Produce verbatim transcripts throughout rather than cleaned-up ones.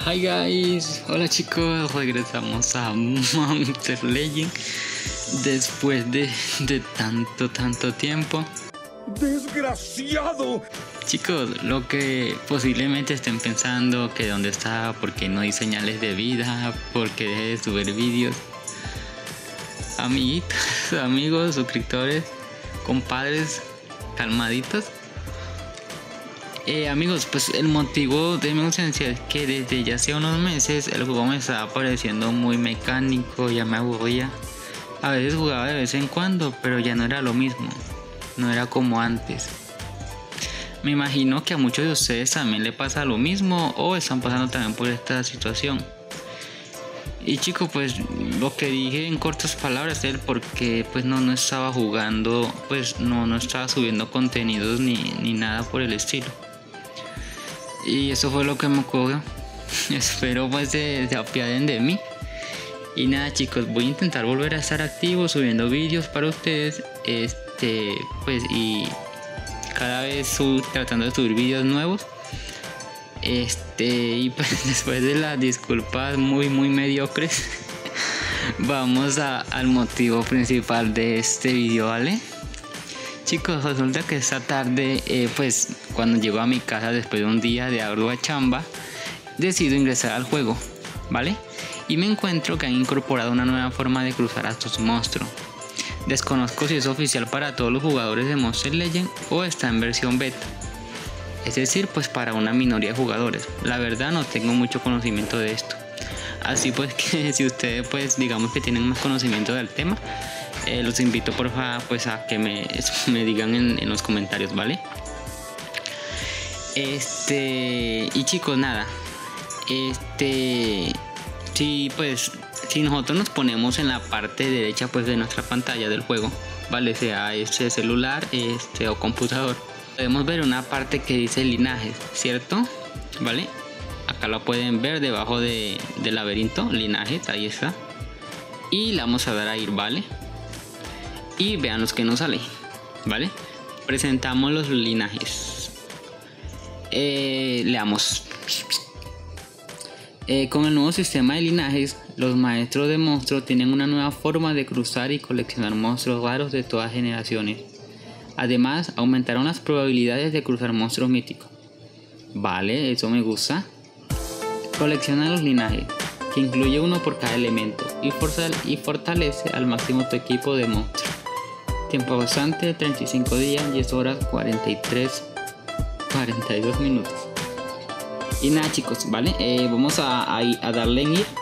Hi guys, hola chicos, regresamos a Monster Legend después de, de tanto, tanto tiempo. ¡Desgraciado! Chicos, lo que posiblemente estén pensando que dónde está, porque no hay señales de vida, porque dejé de subir vídeos. Amiguitos, amigos, suscriptores, compadres, calmaditos. Eh, amigos, pues el motivo de mi ausencia es que desde ya hace unos meses el juego me estaba pareciendo muy mecánico, ya me aburría. A veces jugaba de vez en cuando, pero ya no era lo mismo, no era como antes. Me imagino que a muchos de ustedes también le pasa lo mismo o están pasando también por esta situación. Y chicos, pues lo que dije en cortas palabras es el porque pues no, no estaba jugando, pues no, no estaba subiendo contenidos ni, ni nada por el estilo. Y eso fue lo que me ocurrió. Espero pues se, se apiaden de mí. Y nada chicos, voy a intentar volver a estar activo subiendo vídeos para ustedes. Este, pues y cada vez sub, tratando de subir vídeos nuevos. Este, y pues después de las disculpas muy muy mediocres, vamos a, al motivo principal de este vídeo, ¿vale? Chicos, resulta que esta tarde, eh, pues cuando llego a mi casa después de un día de ardua chamba, decido ingresar al juego, ¿vale? Y me encuentro que han incorporado una nueva forma de cruzar a estos monstruos. Desconozco si es oficial para todos los jugadores de Monster Legend o está en versión beta. Es decir, pues para una minoría de jugadores. La verdad no tengo mucho conocimiento de esto. Así pues que si ustedes pues digamos que tienen más conocimiento del tema, eh, los invito por favor pues a que me, me digan en, en los comentarios, ¿vale? Este, y chicos, nada. Este, si pues si nosotros nos ponemos en la parte derecha pues de nuestra pantalla del juego, ¿vale? Sea este celular, este o computador, podemos ver una parte que dice linajes, ¿cierto? ¿Vale? Acá lo pueden ver debajo de, del laberinto, linajes, ahí está. Y le vamos a dar a ir, ¿vale? Y vean los que nos sale, ¿vale? Presentamos los linajes. Eh, leamos. Eh, con el nuevo sistema de linajes, los maestros de monstruos tienen una nueva forma de cruzar y coleccionar monstruos raros de todas generaciones. Además, aumentaron las probabilidades de cruzar monstruos míticos. Vale, eso me gusta. Colecciona los linajes, que incluye uno por cada elemento, y, y fortalece al máximo tu equipo de monstruos. Tiempo bastante, treinta y cinco días, diez horas, cuarenta y tres, cuarenta y dos minutos. Y nada chicos, ¿vale? Eh, vamos a, a, a darle en ir.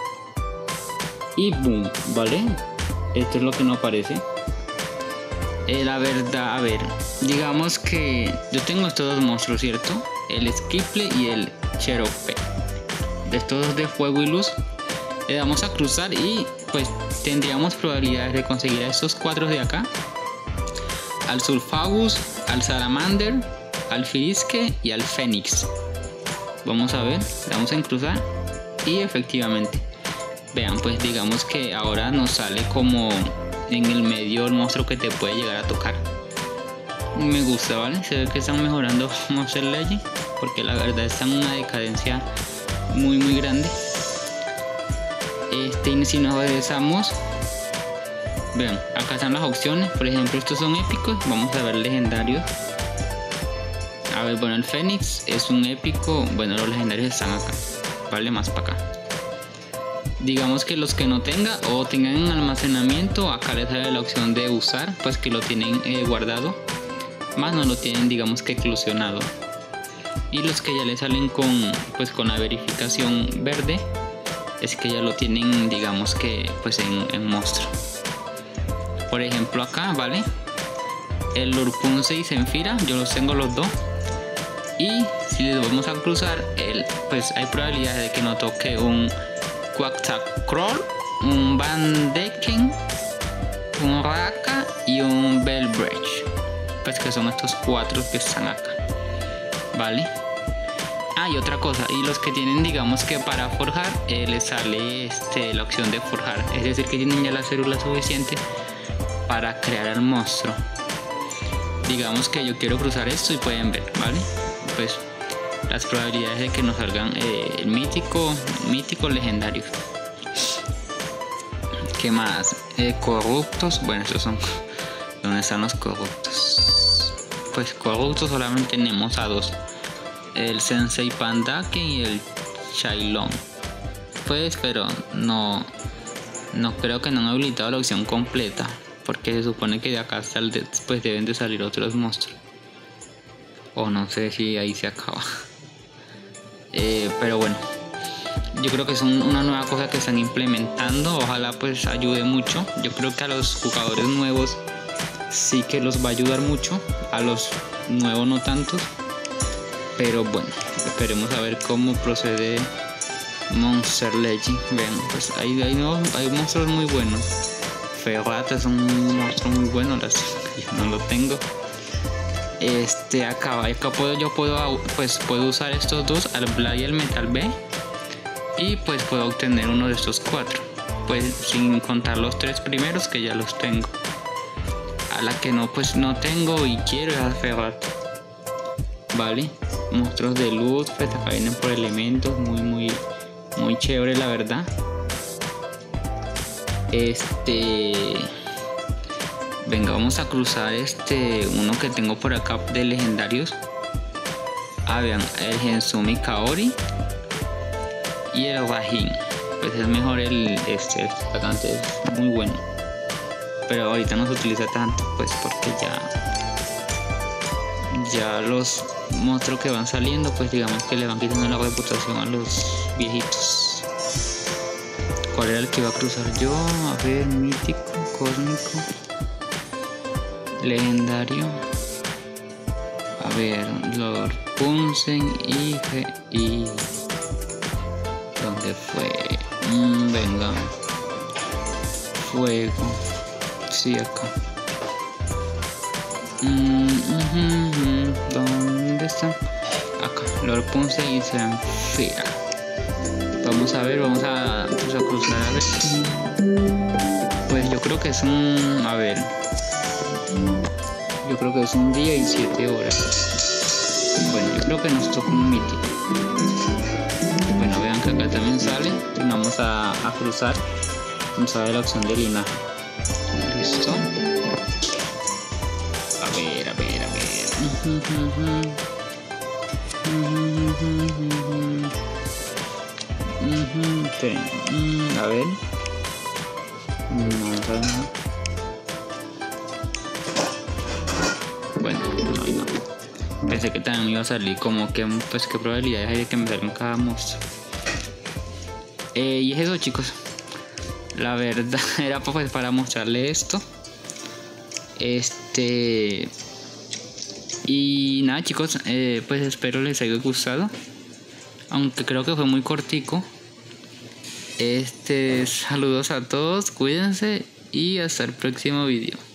Y boom, ¿vale? Esto es lo que nos aparece. Eh, la verdad, a ver, digamos que yo tengo estos dos monstruos, ¿cierto? El Skiple y el Cherope. De estos dos de fuego y luz, le damos a cruzar y pues tendríamos probabilidades de conseguir a estos cuatro de acá: al Sulfagus, al Salamander, al Firisque y al Fénix. Vamos a ver, le damos en cruzar y efectivamente, vean, pues digamos que ahora nos sale como en el medio el monstruo que te puede llegar a tocar. Me gusta, ¿vale? Se ve que están mejorando Monster Legend, porque la verdad está en una decadencia muy muy grande. Este, y si nos regresamos, vean, acá están las opciones. Por ejemplo, estos son épicos, vamos a ver legendarios. A ver, bueno, el Fénix es un épico. Bueno, los legendarios están acá, vale, más para acá. Digamos que los que no tenga o tengan en almacenamiento, acá les sale la opción de usar, pues que lo tienen eh, guardado, más no lo tienen digamos que eclosionado. Y los que ya le salen con pues con la verificación verde, es que ya lo tienen digamos que pues en, en monstruo. Por ejemplo acá, vale, el Lurpunce y Zenfira, yo los tengo los dos. Y si les vamos a cruzar, el, pues hay probabilidades de que no toque un Quaxacroll, un Vandeken, un Raka y un Bellbreach, pues que son estos cuatro que están acá, vale. Ah, y otra cosa, y los que tienen digamos que para forjar, eh, les sale este, la opción de forjar, es decir que tienen ya la célula suficiente para crear el monstruo. Digamos que yo quiero cruzar esto y pueden ver, vale, pues las probabilidades de que nos salgan eh, el mítico, mítico legendarios. ¿Qué más? Eh, corruptos. Bueno, estos son... ¿Dónde están los corruptos? Pues corruptos solamente tenemos a dos. El Sensei Pandaken y el Shailong. Pues, pero no... No creo que no han habilitado la opción completa. Porque se supone que de acá hasta el de, pues deben de salir otros monstruos. O no sé si ahí se acaba. Eh, pero bueno. Yo creo que es un, una nueva cosa que están implementando. Ojalá pues ayude mucho. Yo creo que a los jugadores nuevos sí que los va a ayudar mucho. A los nuevos no tantos. Pero bueno, esperemos a ver cómo procede Monster Legend. Vean, pues hay, hay, no, hay monstruos muy buenos. Ferrata es un monstruo muy bueno. Las, yo no lo tengo. Este acá, acá puedo, yo puedo pues puedo usar estos dos, al Blade y el Metal B. Y pues puedo obtener uno de estos cuatro, pues sin contar los tres primeros que ya los tengo. A la que no pues no tengo y quiero es a Ferrata. Vale, monstruos de luz, pues acá vienen por elementos, muy muy muy chévere la verdad. Este venga, vamos a cruzar este uno que tengo por acá de legendarios. Ah, vean, el Gensumi Kaori y el Rajin. Pues es mejor el este, este atacante es muy bueno, pero ahorita no se utiliza tanto pues porque ya ya los monstruos que van saliendo pues digamos que le van quitando la reputación a los viejitos. ¿Cuál era el que iba a cruzar yo? A ver, mítico, cósmico, legendario. A ver, Lord Punsen y y ¿dónde fue? Mm, venga. Fuego. Sí, acá. Mm, uh, uh, uh. ¿Dónde está? Acá. Lord Punsen y Senfira. Vamos a ver, vamos a, pues, a cruzar a ver. Pues yo creo que es un... A ver. Yo creo que es un día y siete horas. Bueno, yo creo que nos toca un mítico. Bueno, vean que acá también sale. Y vamos a, a cruzar. Vamos a ver la opción de linaje. Listo. A ver, a ver, a ver. A ver. Vamos a ver. Bueno, no, no. Pensé que también me iba a salir como que, pues, qué probabilidades hay de que me salga cada monstruo. Eh, y es eso, chicos. La verdad era pues para mostrarle esto. Este. Y nada, chicos, eh, pues espero les haya gustado. Aunque creo que fue muy cortico. Este, saludos a todos, cuídense y hasta el próximo video.